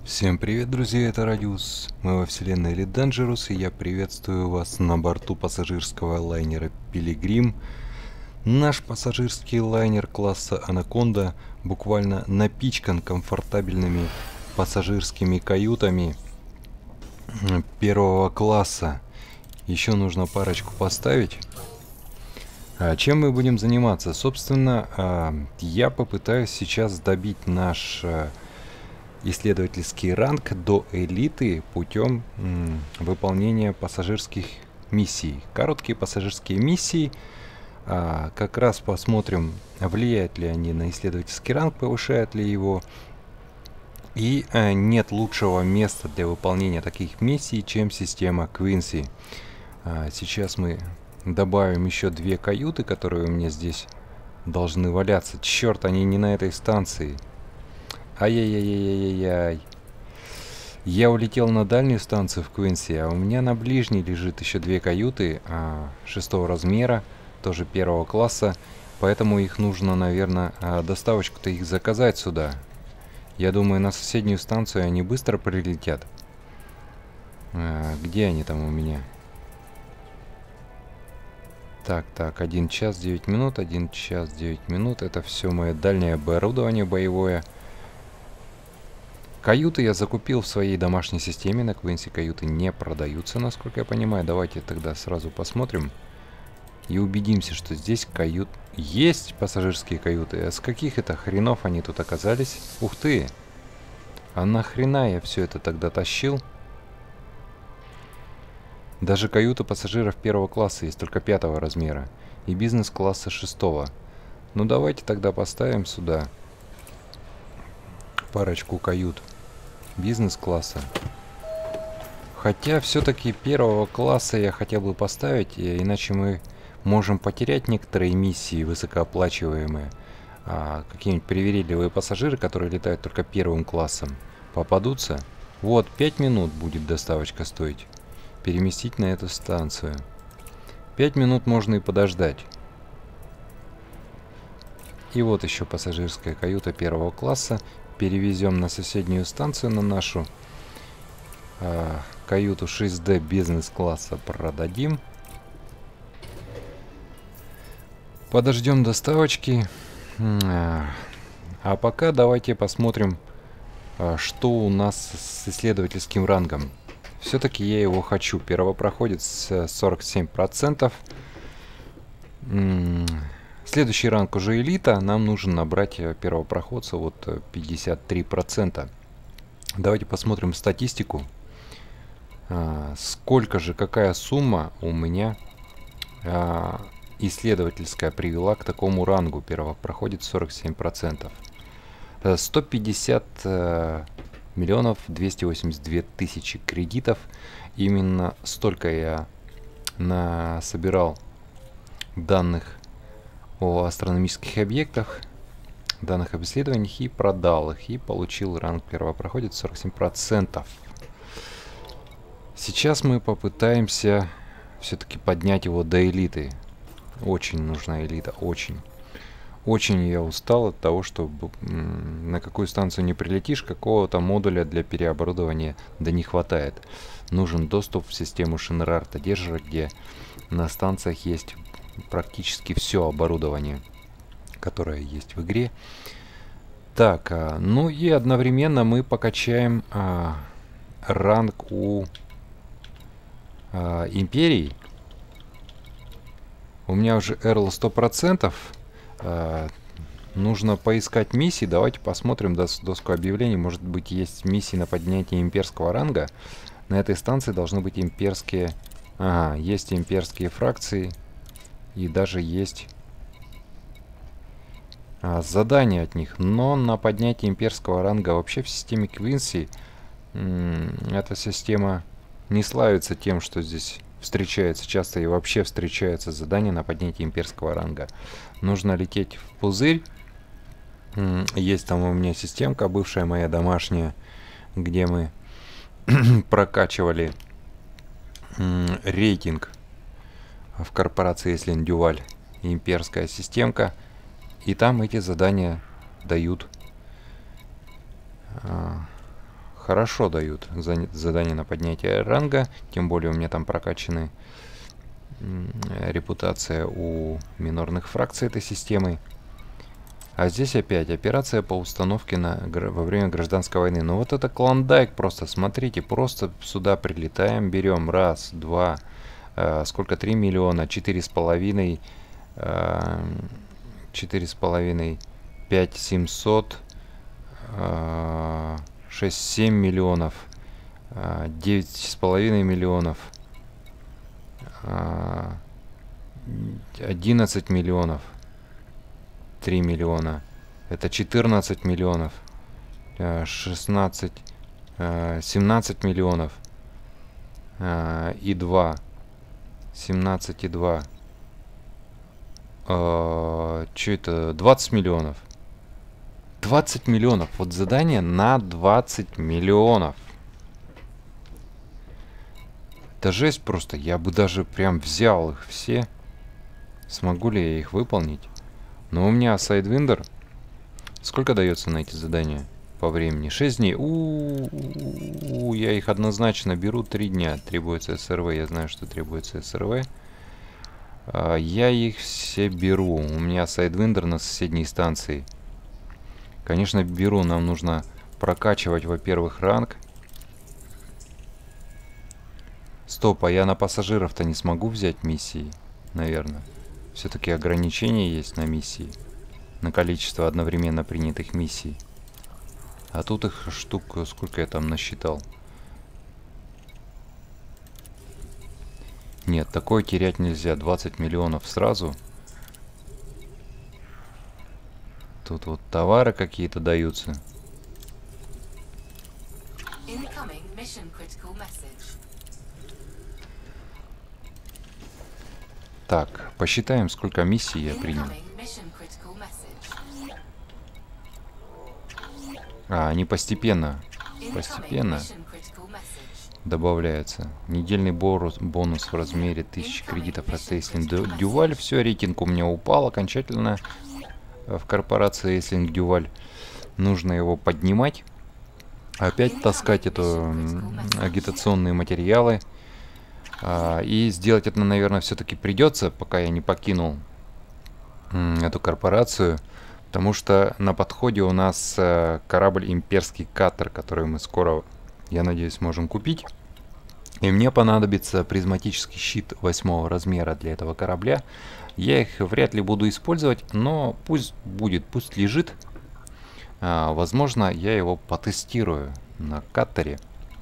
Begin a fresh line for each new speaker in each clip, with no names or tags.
Всем привет, друзья, это Радиус. Мы во вселенной Elite Dangerous, и я приветствую вас на борту пассажирского лайнера Пилигрим. Наш пассажирский лайнер класса Анаконда буквально напичкан комфортабельными пассажирскими каютами первого класса. Еще нужно парочку поставить. Чем мы будем заниматься? Собственно, я попытаюсь сейчас добить наш исследовательский ранг до элиты путем выполнения пассажирских миссий. Короткие пассажирские миссии. Как раз посмотрим, влияют ли они на исследовательский ранг, повышают ли его. И нет лучшего места для выполнения таких миссий, чем система Квинси. Сейчас мы добавим еще 2 каюты, которые у меня здесь должны валяться. Черт, они не на этой станции. Ай-яй-яй-яй-яй-яй. Я улетел на дальнюю станцию в Квинси, а у меня на ближней лежит еще 2 каюты 6-го размера, тоже 1-го класса. Поэтому их нужно, наверное, доставочку-то их заказать сюда. Я думаю, на соседнюю станцию они быстро прилетят. Где они там у меня? Так, 1 час 9 минут, 1 час 9 минут. Это все мое дальнее оборудование боевое. Каюты я закупил в своей домашней системе. На Квинси каюты не продаются, насколько я понимаю. Давайте тогда сразу посмотрим и убедимся, что здесь кают есть, пассажирские каюты. А с каких это хренов они тут оказались? Ух ты! А нахрена я все это тогда тащил? Даже каюта пассажиров 1-го класса есть, только 5-го размера. И бизнес-класса 6-го. Ну давайте тогда поставим сюда парочку кают бизнес-класса. Хотя все-таки 1-го класса я хотел бы поставить, иначе мы можем потерять некоторые миссии высокооплачиваемые. Какие-нибудь привередливые пассажиры, которые летают только 1-м классом, попадутся. Вот, 5 минут будет доставочка стоить. Переместить на эту станцию. 5 минут можно и подождать. И вот еще пассажирская каюта 1-го класса. Перевезем на соседнюю станцию, на нашу каюту 6D бизнес-класса продадим. Подождем доставочки. А пока давайте посмотрим, что у нас с исследовательским рангом. Все-таки я его хочу. Первопроходец 47%. Следующий ранг уже элита. Нам нужно набрать первопроходца вот 53%. Давайте посмотрим статистику. Сколько же, какая сумма у меня исследовательская привела к такому рангу. Первопроходец 47%. 150 миллионов 282 тысячи кредитов. Именно столько я насобирал данных о астрономических объектах, данных об исследованиях, и продал их, и получил ранг первопроходец 47%. Сейчас мы попытаемся все-таки поднять его до элиты. Очень нужна элита, очень. Очень я устал от того, что на какую станцию не прилетишь, какого-то модуля для переоборудования да не хватает. Нужен доступ в систему Шинрарта-Держера, где на станциях есть практически все оборудование, которое есть в игре. Так, ну и одновременно мы покачаем ранг у империй. У меня уже Эрл 100%. Нужно поискать миссии. Давайте посмотрим доску объявлений. Может быть, есть миссии на поднятие имперского ранга. На этой станции должны быть имперские... Ага, есть имперские фракции. И даже есть задания от них. Но на поднятие имперского ранга вообще в системе Квинси эта система не славится тем, что здесь встречается часто, и вообще встречаются задания на поднятие имперского ранга. Нужно лететь в пузырь. Есть там у меня системка, бывшая моя домашняя, где мы прокачивали рейтинг в корпорации Эслин-Дюваль. Имперская системка. И там эти задания дают хорошо дают задания на поднятие ранга. Тем более у меня там прокачаны репутация у минорных фракций этой системы. А здесь опять операция по установке во время гражданской войны. Ну вот это клондайк просто, смотрите, просто сюда прилетаем, берем раз, два, сколько, 3 миллиона, 4,5, 4,5, 5 700, 6-7 миллионов, 9,5 миллионов, 11 миллионов, 3 миллиона, это 14 миллионов, 16, 17 миллионов и 2, 17 и 2, что это, 20 миллионов. 20 миллионов. Вот задание на 20 миллионов. Это жесть просто. Я бы даже прям взял их все. Смогу ли я их выполнить? Но у меня Sidewinder. Сколько дается на эти задания по времени? 6 дней. Я их однозначно беру. 3 дня требуется СРВ. Я знаю, что требуется СРВ. Я их все беру. У меня Sidewinder на соседней станции. Конечно, беру. Нам нужно прокачивать, во-первых, ранг. Стоп, а я на пассажиров-то не смогу взять миссии, наверное. Все-таки ограничения есть на миссии. На количество одновременно принятых миссий. А тут их штук, сколько я там насчитал. Нет, такое терять нельзя. 20 миллионов сразу. Тут вот товары какие-то даются. Так, посчитаем, сколько миссий я принял. Они постепенно добавляются. Недельный бонус в размере 1000 кредитов от Эйслинг Дюваль. Все, рейтинг у меня упал окончательно в корпорации Эйслинг Дюваль. Нужно его поднимать. Опять таскать это агитационные материалы. И сделать это, наверное, все-таки придется, пока я не покинул эту корпорацию. Потому что на подходе у нас корабль Имперский Катер, который мы скоро, я надеюсь, сможем купить. И мне понадобится призматический щит 8 размера для этого корабля. Я их вряд ли буду использовать, но пусть будет, пусть лежит. Возможно, я его потестирую на катере.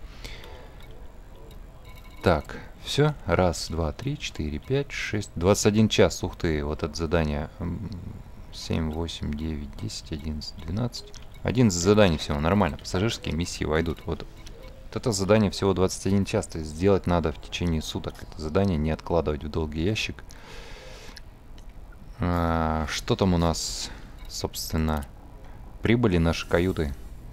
Так, все. Раз, два, три, 4, 5, 6, 21 час. Ух ты, вот это задание. 7, 8, 9, 10, 11, 12. 11 заданий всего, нормально. Пассажирские миссии войдут. Вот это задание всего 21 час. То есть сделать надо в течение суток. Это задание не откладывать в долгий ящик. Что там у нас, собственно? Прибыли наши каюты.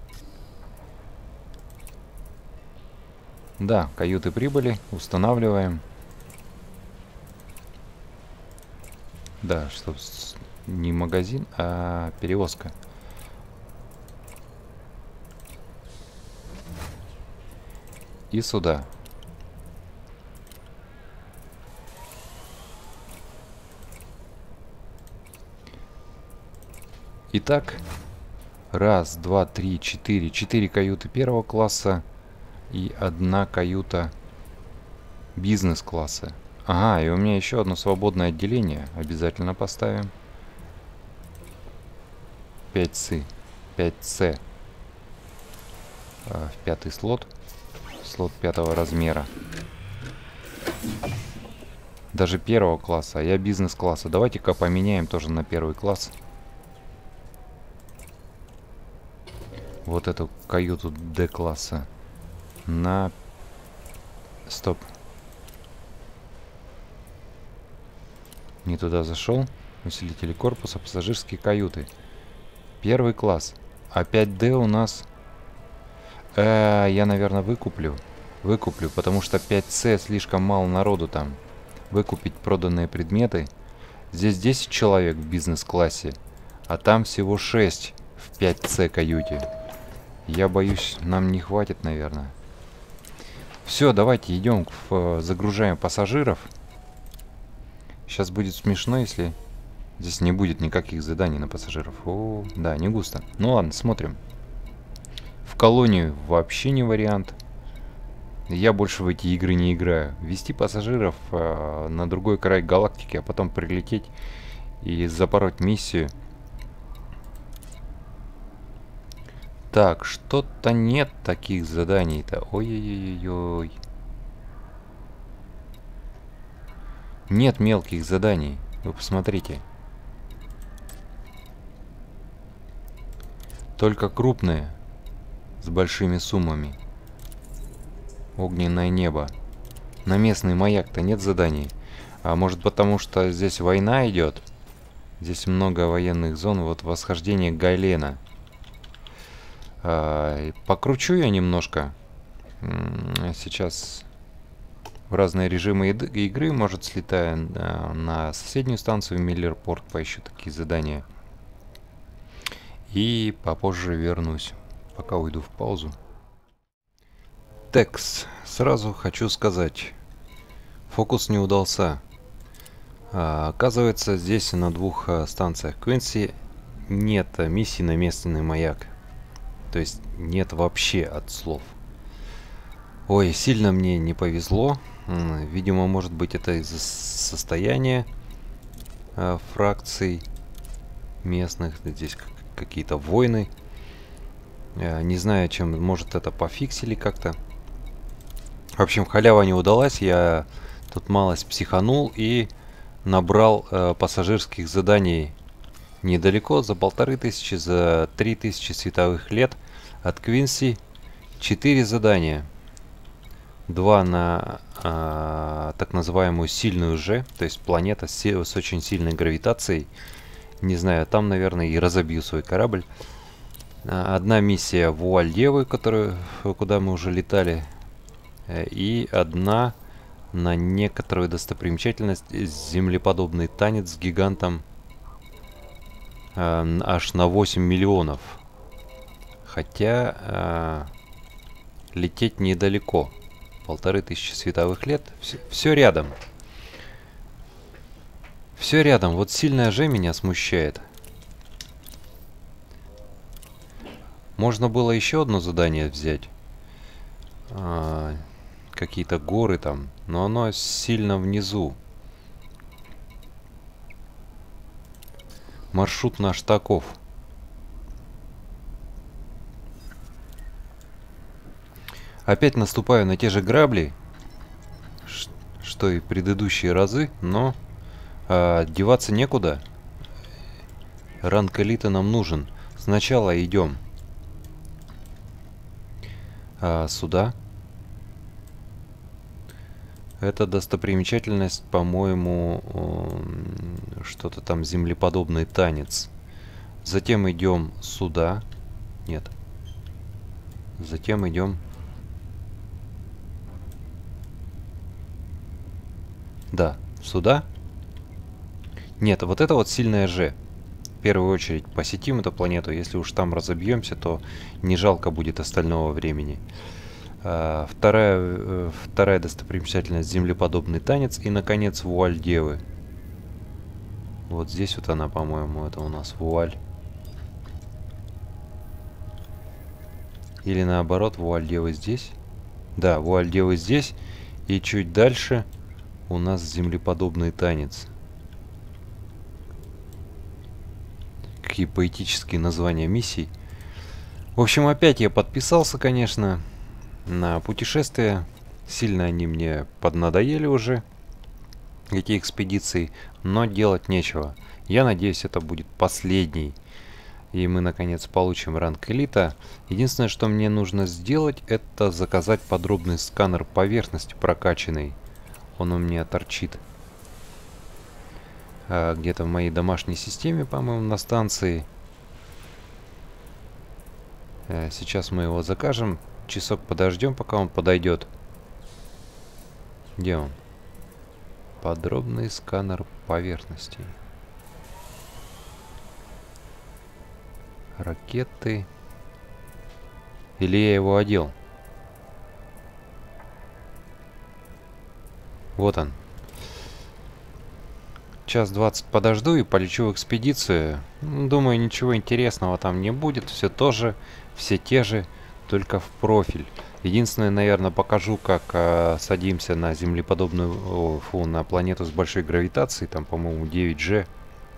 Да, каюты прибыли. Устанавливаем. Да, чтобы не магазин, а перевозка. И сюда. Итак, раз, два, три, 4. 4 каюты первого класса и 1 каюта бизнес-класса. Ага, и у меня еще одно свободное отделение. Обязательно поставим. 5С. 5С. В 5-й слот. Слот 5-го размера. Даже 1-го класса. А я бизнес-класса. Давайте-ка поменяем тоже на 1-й класс. Вот эту каюту D-класса. На... Стоп. Не туда зашел. Усилители корпуса, пассажирские каюты. 1-й класс. А 5D у нас... я, наверное, выкуплю. Выкуплю, потому что 5С слишком мало народу там. Выкупить проданные предметы. Здесь 10 человек в бизнес-классе. А там всего 6 в 5С каюте. Я боюсь, нам не хватит, наверное. Все, давайте идем, загружаем пассажиров. Сейчас будет смешно, если здесь не будет никаких заданий на пассажиров. О, да, не густо. Ну ладно, смотрим. В колонию вообще не вариант. Я больше в эти игры не играю. Вести пассажиров на другой край галактики, а потом прилететь и запороть миссию. Так, что-то нет таких заданий-то. Ой-ой-ой-ой. Нет мелких заданий. Вы посмотрите. Только крупные. С большими суммами. Огненное небо. На местный маяк-то нет заданий. А может потому, что здесь война идет? Здесь много военных зон. Вот восхождение Гайлена. Покручу я немножко. Сейчас в разные режимы игры, может, слетаю на соседнюю станцию Миллерпорт, поищу такие задания. И попозже вернусь, пока уйду в паузу. Текс. Сразу хочу сказать, фокус не удался. Оказывается, здесь на двух станциях Квинси нет миссии на местный маяк. То есть нет вообще от слов. Ой, сильно мне не повезло. Видимо, может быть, это из-за состояния фракций местных. Здесь какие-то войны. Не знаю, чем. Может, это пофиксили как-то. В общем, халява не удалась. Я тут малость психанул и набрал пассажирских заданий недалеко, за 1500, за 3000 световых лет от Квинси. 4 задания. 2 на так называемую сильную Ж, то есть планета с очень сильной гравитацией. Не знаю, там, наверное, и разобью свой корабль. Одна миссия Вуаль Девы, куда мы уже летали. И одна на некоторую достопримечательность, землеподобный танец с гигантом аж на 8 миллионов. Хотя лететь недалеко. 1500 световых лет. Все рядом. Все рядом. Вот сильная Ж меня смущает. Можно было еще одно задание взять. Какие-то горы там. Но оно сильно внизу. Маршрут наш таков. Опять наступаю на те же грабли, что и предыдущие разы, но деваться некуда. Ранг элиты нам нужен. Сначала идем сюда. Это достопримечательность, по-моему, что-то там землеподобный танец. Затем идем сюда. Нет. Затем идем... Да, сюда. Нет, вот это вот сильная Ж. В первую очередь посетим эту планету. Если уж там разобьемся, то не жалко будет остального времени. Вторая достопримечательность — землеподобный танец. И, наконец, Вуаль Девы. Вот здесь вот она, по-моему, это у нас Вуаль. Или наоборот, Вуаль Девы здесь. Да, Вуаль Девы здесь. И чуть дальше у нас землеподобный танец. Какие поэтические названия миссий. В общем, опять я подписался, конечно, на путешествия. Сильно они мне поднадоели уже, эти экспедиции, но делать нечего. Я надеюсь, это будет последний, и мы наконец получим ранг элита. Единственное, что мне нужно сделать, это заказать подробный сканер поверхности прокачанный. Он у меня торчит где-то в моей домашней системе, по-моему, на станции. Сейчас мы его закажем. Часок подождем, пока он подойдет. Где он? Подробный сканер поверхности. Ракеты. Или я его одел? Вот он. Час 20 подожду и полечу в экспедицию. Думаю, ничего интересного там не будет. Все те же, только в профиль. Единственное, наверное, покажу, как садимся на землеподобную, на планету с большой гравитацией. Там, по-моему, 9G.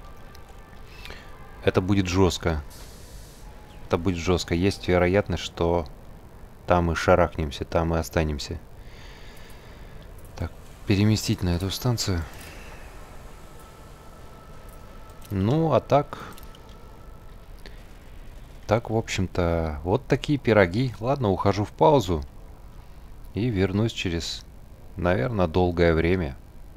Это будет жестко. Это будет жестко. Есть вероятность, что там мы шарахнемся, там мы останемся. Так, переместить на эту станцию. Ну, а так... Так, в общем-то, вот такие пироги. Ладно, ухожу в паузу. И вернусь через, наверное, долгое время.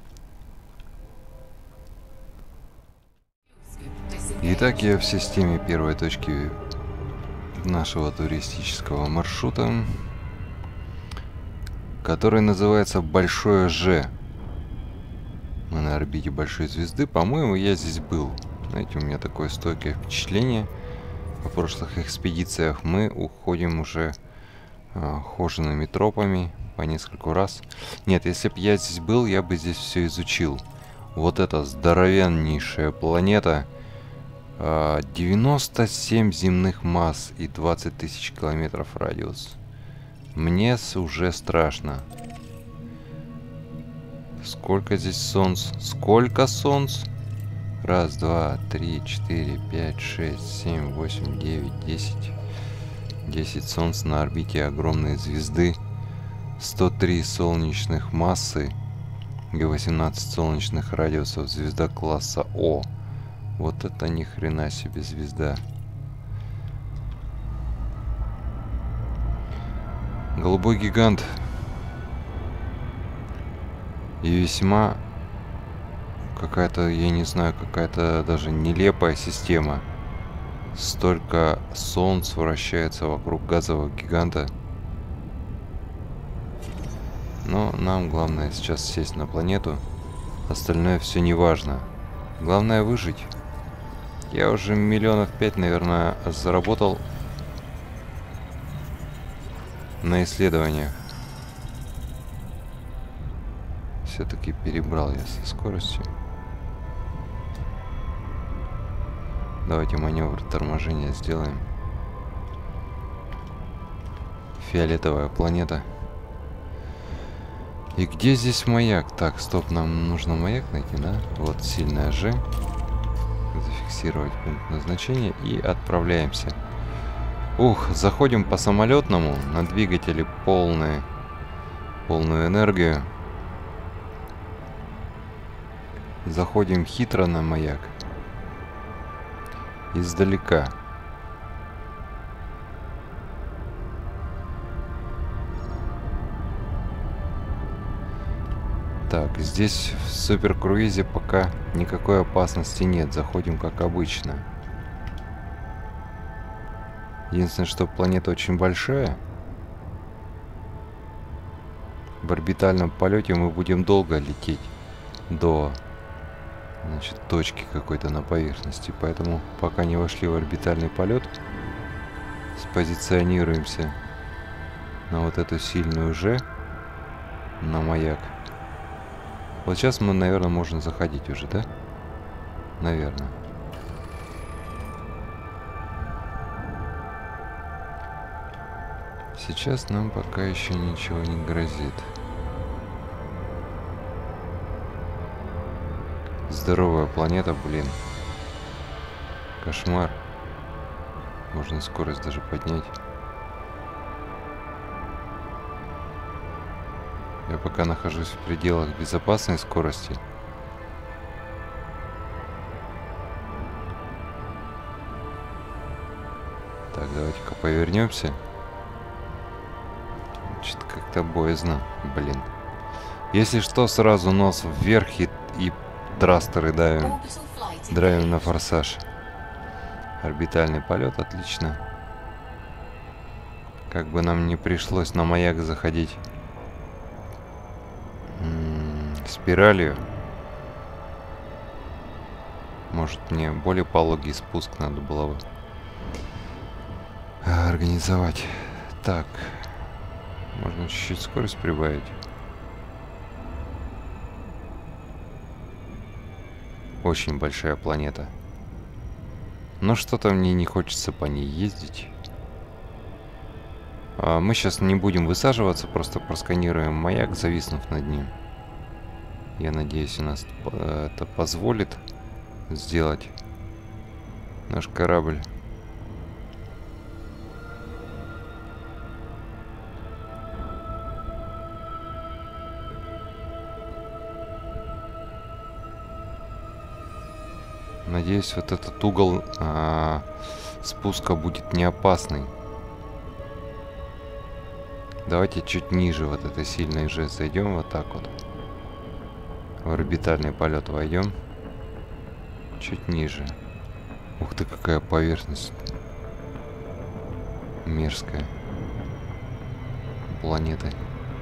Итак, я в системе первой точки нашего туристического маршрута, который называется Большое Ж. Мы на орбите большой звезды. По-моему, я здесь был. Знаете, у меня такое стойкое впечатление. В прошлых экспедициях мы уходим уже хожеными тропами по нескольку раз. Нет, если бы я здесь был, я бы здесь все изучил. Вот эта здоровеннейшая планета. 97 земных масс и 20 тысяч километров радиус. Мне уже страшно. Сколько здесь солнц? Сколько солнц? Раз, два, три, четыре, пять, шесть, семь, восемь, девять, 10. 10 солнц на орбите огромной звезды. 103 солнечных массы и 18 солнечных радиусов. Звезда класса О. Вот это ни хрена себе звезда. Голубой гигант. И весьма какая-то, я не знаю, какая-то даже нелепая система. Столько солнц вращается вокруг газового гиганта. Но нам главное сейчас сесть на планету. Остальное все не важно. Главное выжить. Я уже 5 миллионов, наверное, заработал на исследованиях. Все-таки перебрал я со скоростью. Давайте маневр торможения сделаем. Фиолетовая планета. И где здесь маяк? Так, стоп, нам нужно маяк найти, да? Вот сильная Ж. Зафиксировать пункт назначения и отправляемся. Ух, заходим по самолетному. На двигателе полную энергию. Заходим хитро на маяк. Издалека. Так, здесь в суперкруизе пока никакой опасности нет. Заходим как обычно. Единственное, что планета очень большая. В орбитальном полете мы будем долго лететь до, значит, точки какой-то на поверхности. Поэтому пока не вошли в орбитальный полет, спозиционируемся на вот эту сильную Ж, на маяк. Вот сейчас мы, наверное, можем заходить уже, да? Наверное. Сейчас нам пока еще ничего не грозит. Здоровая планета, блин. Кошмар. Можно скорость даже поднять. Я пока нахожусь в пределах безопасной скорости. Так, давайте-ка повернемся. Что-то как-то боязно, блин. Если что, сразу нос вверх и трастеры давим. Драйвим на форсаж. Орбитальный полет, отлично. Как бы нам не пришлось на маяк заходить спиралью. Может, мне более пологий спуск надо было бы организовать. Так. Можно чуть-чуть скорость прибавить. Очень большая планета. Но что-то мне не хочется по ней ездить. Мы сейчас не будем высаживаться, просто просканируем маяк, зависнув над ним. Я надеюсь, у нас это позволит сделать наш корабль. Надеюсь, вот этот угол спуска будет не опасный. Давайте чуть ниже вот этой сильной же зайдем, вот так вот. В орбитальный полет войдем. Чуть ниже. Ух ты, какая поверхность мерзкая планеты.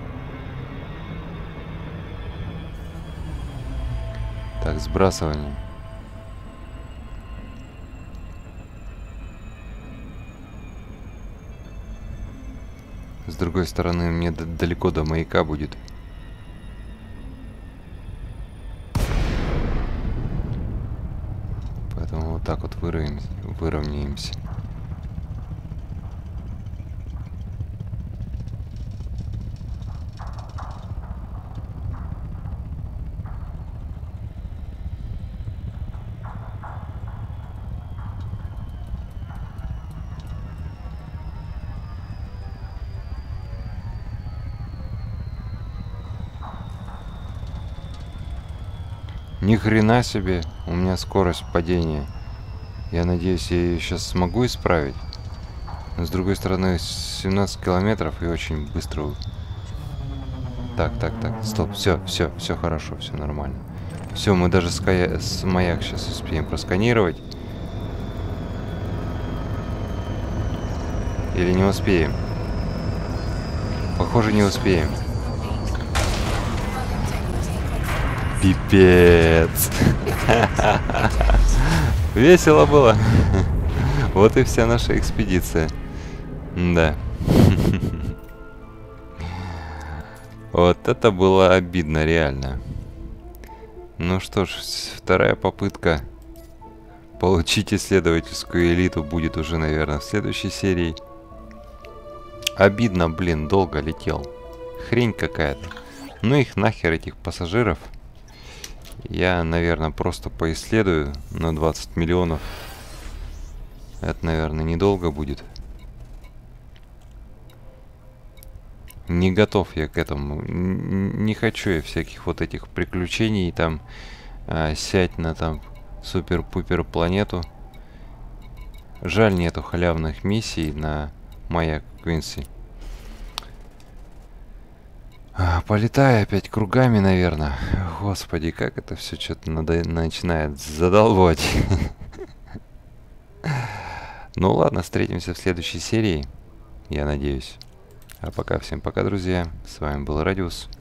Так, сбрасывание. С другой стороны, мне далеко до маяка будет. Поэтому вот так вот выровняемся. Ни хрена себе, у меня скорость падения. Я надеюсь, я ее сейчас смогу исправить. Но с другой стороны, 17 километров и очень быстро. Так, стоп, все хорошо, все нормально. Все, мы даже с маяк сейчас успеем просканировать. Или не успеем? Похоже, не успеем. Пипец. Весело было. Вот и вся наша экспедиция. Да. Вот это было обидно, реально. Ну что ж, вторая попытка получить исследовательскую элиту будет уже, наверное, в следующей серии. Обидно, блин, долго летел. Хрень какая-то. Ну их нахер, этих пассажиров. Я, наверное, просто поисследую на 20 миллионов. Это, наверное, недолго будет. Не готов я к этому. Не хочу я всяких вот этих приключений. Там сядь на там супер-пупер планету. Жаль, нету халявных миссий на маяк Квинси. Полетаю опять кругами, наверное. Господи, как это все что-то начинает задолбать. Ну ладно, встретимся в следующей серии. Я надеюсь. А пока всем пока, друзья. С вами был Радиус.